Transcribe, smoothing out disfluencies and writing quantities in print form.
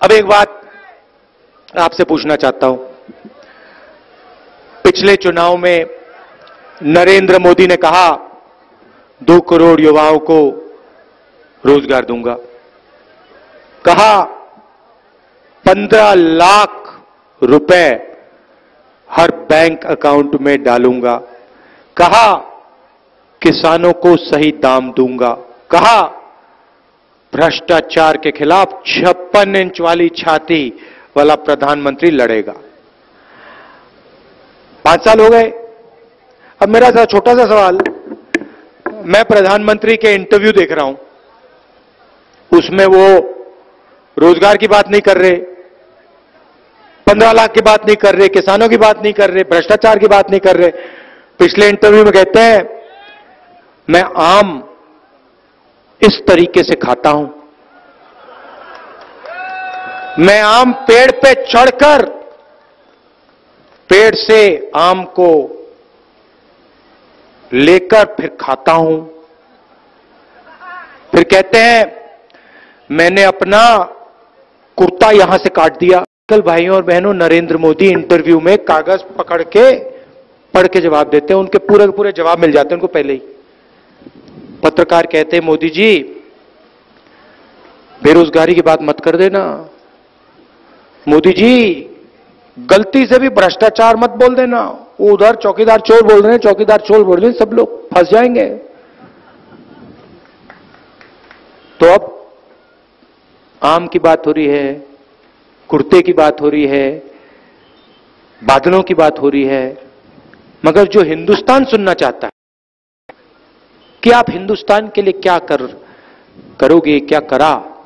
अब एक बात आपसे पूछना चाहता हूं। पिछले चुनाव में नरेंद्र मोदी ने कहा 2 करोड़ युवाओं को रोजगार दूंगा, कहा 15 लाख रुपए हर बैंक अकाउंट में डालूंगा, कहा किसानों को सही दाम दूंगा, कहा भ्रष्टाचार के खिलाफ 56 इंच वाली छाती वाला प्रधानमंत्री लड़ेगा। 5 साल हो गए। अब मेरा छोटा सा सवाल, मैं प्रधानमंत्री के इंटरव्यू देख रहा हूं, उसमें वो रोजगार की बात नहीं कर रहे, 15 लाख की बात नहीं कर रहे, किसानों की बात नहीं कर रहे, भ्रष्टाचार की बात नहीं कर रहे। पिछले इंटरव्यू में कहते हैं मैं आम इस तरीके से खाता हूं, मैं आम पेड़ पे चढ़कर पेड़ से आम को लेकर फिर खाता हूं। फिर कहते हैं मैंने अपना कुर्ता यहां से काट दिया। कल भाइयों और बहनों, नरेंद्र मोदी इंटरव्यू में कागज पकड़ के पढ़ के जवाब देते हैं, उनके पूरे पूरे जवाब मिल जाते हैं उनको पहले ही। पत्रकार कहते हैं मोदी जी बेरोजगारी की बात मत कर देना, मोदी जी गलती से भी भ्रष्टाचार मत बोल देना, वो उधर चौकीदार चोर बोल रहे हैं, चौकीदार चोर बोल रहे हैं, सब लोग फंस जाएंगे। तो अब आम की बात हो रही है, कुर्ते की बात हो रही है, बादलों की बात हो रही है, मगर जो हिंदुस्तान सुनना चाहता है कि आप हिंदुस्तान के लिए क्या करोगे, क्या करा,